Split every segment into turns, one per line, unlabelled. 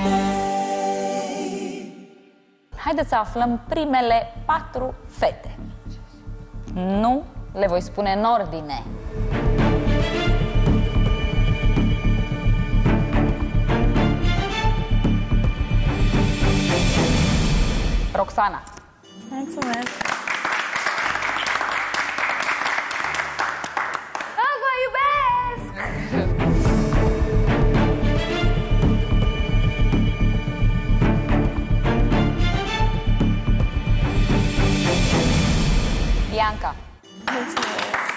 Haideți să aflăm primele 4 fete. Nu le voi spune în ordine. Roxana.
Mulțumesc.
Vă iubesc! Bianca.
Mulțumesc.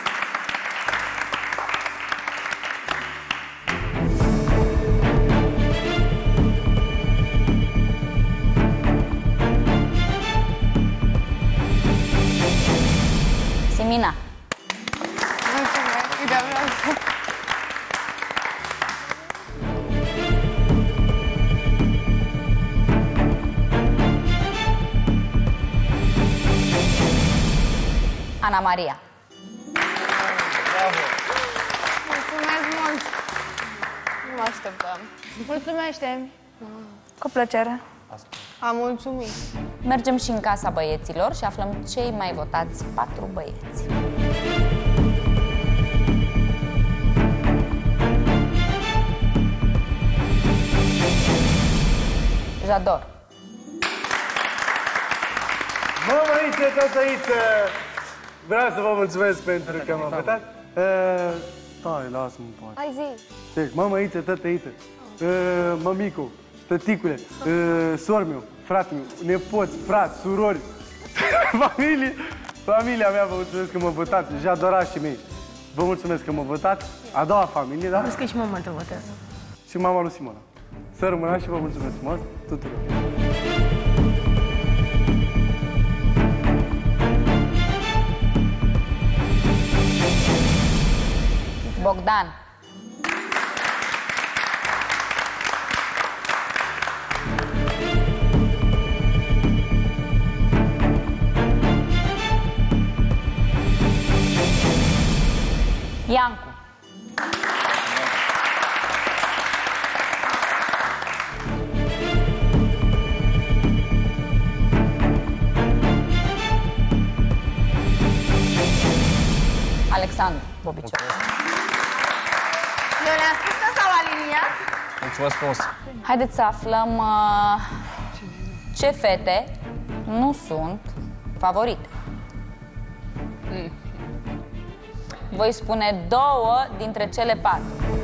Simina.
Mulțumesc. Uite, vreau să...
Ana Maria.
Mulțumesc mult. Nu mă așteptam. Mulțumește-mi. Cu plăcere. Am mulțumit.
Mergem și în casa băieților și aflăm cei mai votați 4 băieți. Jador.
Mămăiță, tătăiță! Vreau să vă mulțumesc pentru că m-a votat. Stai, lasă-mă în pace.
Hai zi.
Deci, mămăiță, tătăiță, mămico, tăticule, sor meu, frate meu, nepoți, frați, surori, familia mea, vă mulțumesc că mă votați, jadorașii mei. Vă mulțumesc că mă votați. A doua familie, da?
Vezi că și mama te votează.
Și mama lui Simona. Să rămână și vă mulțumesc frumos tuturor.
Bogdan. Iancu. Alexandru Bobiciu.
Eu le-am spus că s-au aliniat.
Mulțumesc frumos.
Haideți să aflăm ce fete nu sunt favorite. Voi spune 2 dintre cele 4.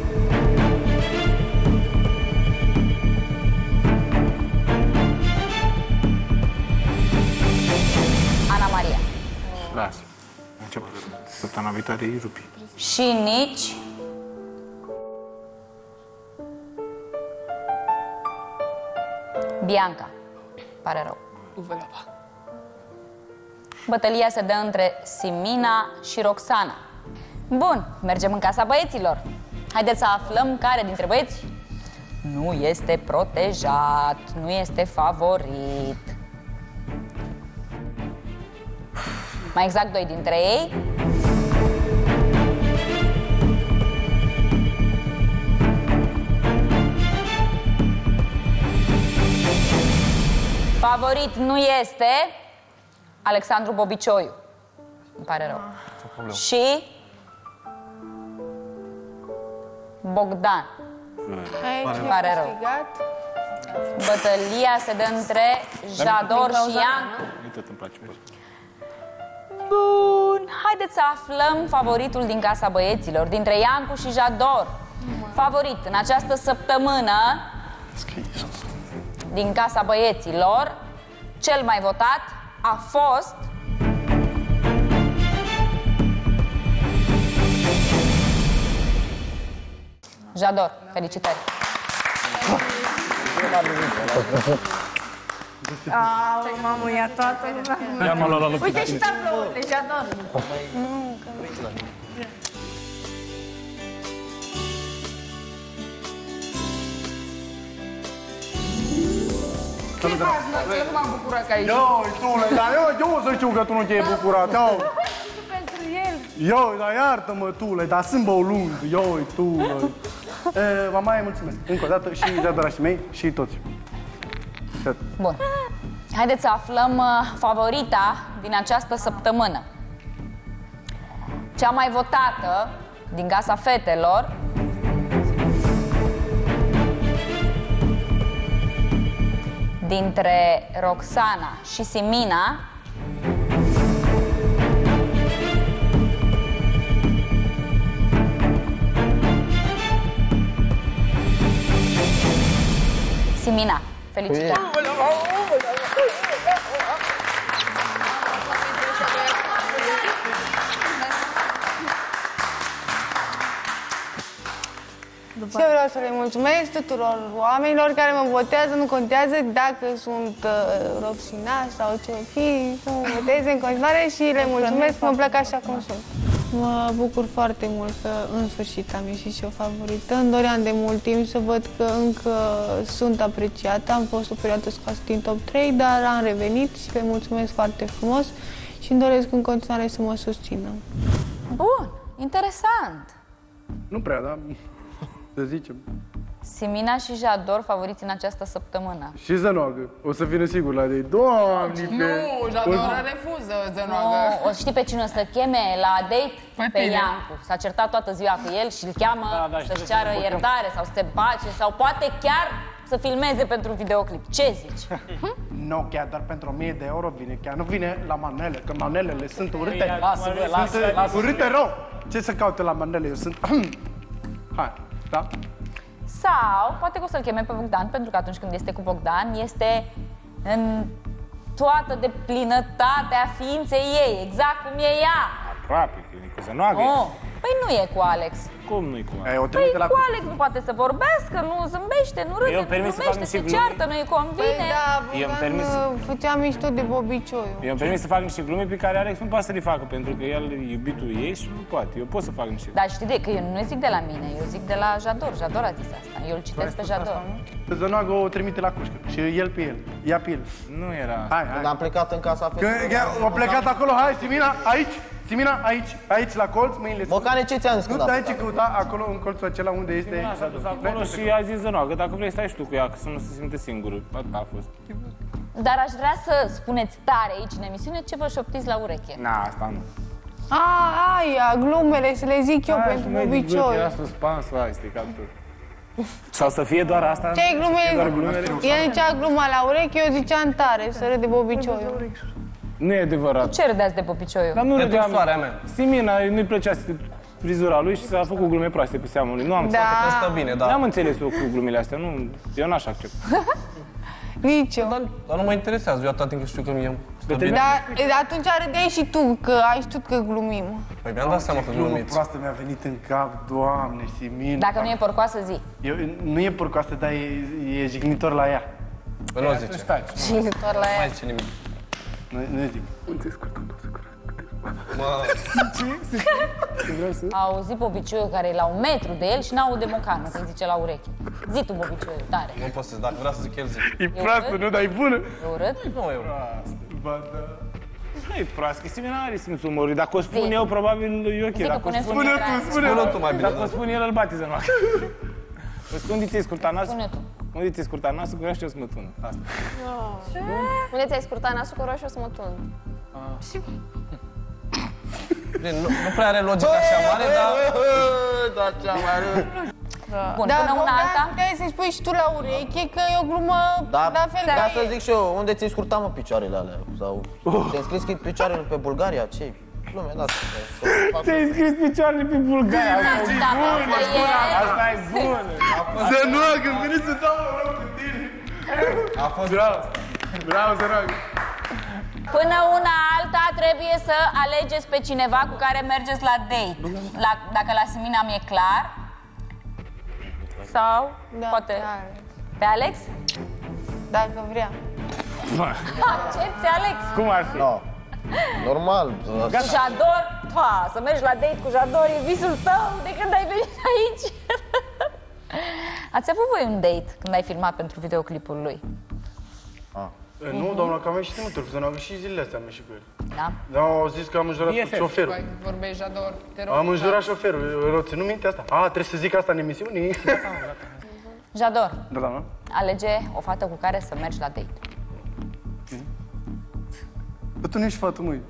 Ana Maria.
Lasă. Început. Săptămâna viitoare îi rupi.
Și nici Bianca. Pare rău. Bătălia se dă între Simina și Roxana. Bun, mergem în casa băieților. Haideți să aflăm care dintre băieți nu este protejat, nu este favorit. Mai exact 2 dintre ei. Favorit nu este Alexandru Bobicioiu. Îmi pare rău. Și Bogdan. Îmi pare rău. Bătălia se dă între Jador și Iancu.
Uite, îmi place.
Bun, haideți să aflăm favoritul din casa băieților, dintre Iancu și Jador. Favorit în această săptămână din casa băieților, cel mai votat a fost Jador. Felicitări!
Mamă, ia toată lumea.
Ia-mă la luptă.
Uite și tablourile, Jador. Ce faci, mă? Eu nu m-am bucurat că ai ieșit.
Ioi, tule, dar eu o să știu că tu nu te-ai bucurat, iau.
Pentru el.
Ioi, dar iartă-mă, tule, dar sunt băulung, ioi, tule. Mamaie, mulțumesc. Încă o dată și de-adorașii mei și toți.
Bun. Haideți să aflăm favorita din această săptămână. Cea mai votată din Casa Fetelor dintre Roxana și Simina Simina, felicitări!
Și eu vreau să le mulțumesc tuturor oamenilor care mă votează, nu contează dacă sunt Roxina sau ce o fi, să mă voteze în continuare și le mulțumesc, mă plac așa cum sunt. Mă bucur foarte mult că în sfârșit am ieșit și o favorită. Îmi doream de mult timp să văd că încă sunt apreciată. Am fost o perioadă scoasă din top 3, dar am revenit și le mulțumesc foarte frumos și îmi doresc în continuare să mă susțină.
Bun, interesant!
Nu prea, dar să zicem.
Simina și Jador favoriți în această săptămână.
Și Zănoagă. O să vină sigur la ei. Doamne,
Nu, Jador refuză Zănoagă.
Nu, o știi pe cine o să cheme la date? Pe Iancu. S-a certat toată ziua cu el și îl cheamă să-și ceară iertare sau să te bace sau poate chiar să filmeze pentru un videoclip. Ce zici?
Nu, chiar doar pentru 1000 de euro vine. Chiar nu vine la manele, că manelele sunt urâte.
Lasă.
Urâte rău. Ce să caute la manele? Eu sunt... Hai, da?
Sau poate că o să-l cheme pe Bogdan, pentru că atunci când este cu Bogdan este în toată deplinătatea ființei ei, exact cum e ea.
Aproape, că e Nicu Zănoagă.
Oh. Păi nu e cu Alex.
Cum nu-i cu Alex?
O
Păi
trimite la
cu Alex nu poate să vorbească, nu zâmbește, nu râde,
Eu
nu
permis să fac
glumește,
niște
se
glume.
ceartă, nu-i convine.
Păi da,
Eu îmi permis.
făceam mișto de Bobicioiu.
Eu îmi permis să fac niște glume pe care Alex nu poate să le facă, pentru că el e iubitul ei și nu poate. Eu pot să fac niște glume.
Dar știi de că eu nu zic de la mine, eu zic de la Jador. Jador a zis asta, eu îl citesc pe Jador.
Zănoagă o trimite la cușcă. Și el pe el. Ia pe el.
Nu era asta.
Hai,
Când
hai.
am plecat în casa fetelor.
A plecat acolo, hai, Simina, aici. Simina, aici, la colț, mâinile sus.
Bocane, ce ți-am zis
Nu,
când
dar
am
aici
plecat?
căuta, acolo, în colțul acela unde este...
Simina s-a dus acolo și a zis Zănoagă, dacă vrei stai și tu cu ea, că să nu se simte singură. Atât a fost.
Dar aș vrea să spuneți tare aici în emisiune ce vă șoptiți la ureche.
Na, asta nu.
Aia, glumele, să le zic eu pentru Bobicioiu.
Era suspans, vai, stricat tot. Sau să fie doar asta?
Ce glume? El zicea gluma la ureche, eu ziceam tare, să râde Bobicioiu.
Nu e adevărat.
Ce râdeați de Popicioiu?
Dar nu râdeam.
soarea mea.
Simina, nu-i plăcea frizura lui și s-a făcut glume proaste pe seama lui. Nu am
Stă bine, da.
N-am înțeles eu cu glumele astea, nu, eu n-aș accepta.
Nici eu.
Dar nu mă interesează, eu atâta timp că știu că mie stă bine.
Dar atunci râdeai și tu, că ai știut că glumim.
Păi mi-am dat seama că
Glumă
glumiți.
proastă mi-a venit în cap, Doamne, Simina.
Dacă nu e porcoasă, zi.
Nu e porcoasă, dar e jignitor la ea.
Păi nu zice.
Și doar la
Nu
ea.
mai zice nimic.
Nu zic.
A auzit Bobicioiu care e la 1 metru de el și n-aude mocană când zice la ureche. Zi tu, Bobicioiu, tare.
Nu pot să zic, dacă vrea să zic el, zic.
E proastă, nu, dar e bună.
E urât?
Nu, eu.
Ba da.
Nu e proastă, Simina are simțul umorului. Dacă o spun eu, probabil e ok.
Zic că
Dacă o
punem
spun,
Spune tu, spune
Spune tu mai bine.
dacă o spun el, îl bate Zănoagă. Unde ți-ai scurtat nasul?
Spune tu.
Unde ți-ai scurtat nasul, că eu știu să mă tună. Asta.
Unde ți-ai scurtat nasul cu roșu o să mă tund?
Bine, nu prea are logică așa mare, dar...
Da, cea mai rău.
Bun,
Dar
până una alta.
puteai să-i spui și tu la ureche că e o glumă
Da,
la fel
ca
ca
să
el.
zic și eu, unde ți-ai scurtat, mă, picioarele alea? Sau te-ai scris că picioarele pe Bulgaria? Ce lume, lasă.
Ți-ai scris picioarele pe Bulgaria.
Da,
Asta e bună.
Zănoagă, îmi vine să dau un rău cu tine.
A fost...
Bravo, Zănoagă.
Până una alta trebuie să alegeți pe cineva cu care mergeți la date. Dacă la Simina mi-e clar. Sau poate
tare.
pe Alex?
Dacă vrea.
Accepți, Alex?
Cum ar fi?
No. Normal.
Cu Jador? Să mergi la date cu Jador e visul tău de când ai venit aici. Ați avut voi un date când ai filmat pentru videoclipul lui?
Nu, doamna, că am ieșit în multe, Zănoagă, și zilele astea am ieșit cu el.
Da?
Da, au zis că am înjurat șoferul.
Vorbești, Jador, te rog.
Am înjurat șoferul. Eu ținu minte asta. Trebuie să zic asta în emisiune?
Jador,
Da, da.
alege o fată cu care să mergi la date.
Bă, tu nu ești fată, măi.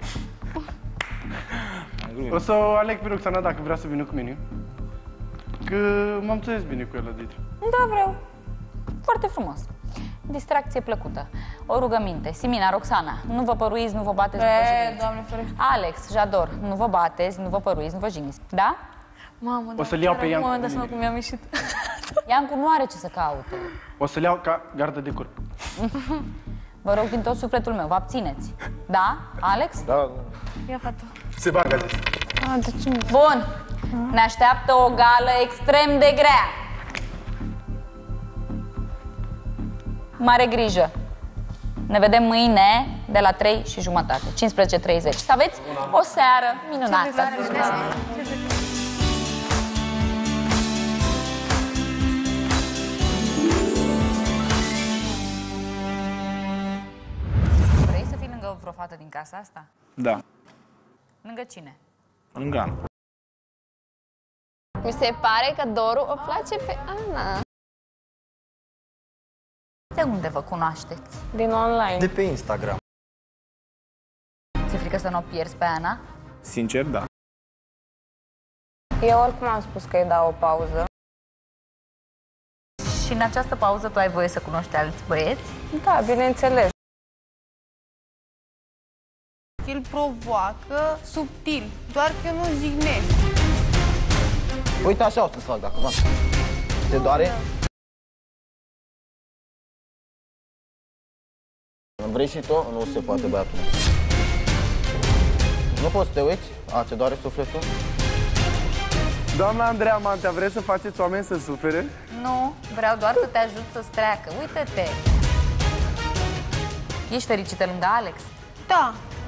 O să o aleg pe Roxana dacă vrea să vină cu mine. Că m-am înțeles bine cu el la date.
Da, vreau. Foarte frumos. Distracție plăcută. O rugăminte. Simina, Roxana, nu vă păruiți, nu vă bateți, nu vă jigniți.
Doamne ferește.
Alex, Jador, nu vă bateți, nu vă păruiți, nu vă jigniți. Da?
Mamă,
O să-l iau pe Iancu.
Mamă, dați-mă cum mi-am ieșit.
Iancu nu are ce să caute.
O să-l iau ca gardă de corp.
Vă rog din tot sufletul meu, vă abțineți. Da? Alex?
Da,
Ia fata.
Se bagă, a zis.
De ce?
Bun. Ne așteaptă o gală extrem de grea. Mare grijă. Ne vedem mâine de la 3:30, 15:30. Să aveți o seară minunată. Vrei să fii lângă vreo fată din casa asta?
Da.
Lângă cine?
Lângă Ana.
Mi se pare că Doru o place pe Ana.
De unde vă cunoașteți?
Din online.
de pe Instagram.
Ți-e frică să nu o pierzi pe Ana?
Sincer, da.
Eu oricum am spus că îi dau o pauză.
Și în această pauză tu ai voie să cunoști alți băieți?
Da, bineînțeles.
El provoacă subtil, doar că eu nu jignesc.
Uite, așa o să-ți fac dacă v-am. Te doare? Vrei și tu? Nu se poate, băiatul. Nu poți să te uiți? Te doare sufletul?
Doamna Andreea Mantea, vreți să faceți oameni să sufere?
Nu, vreau doar să te ajut să-ți treacă. Uită-te! Ești fericită lângă Alex?
Da,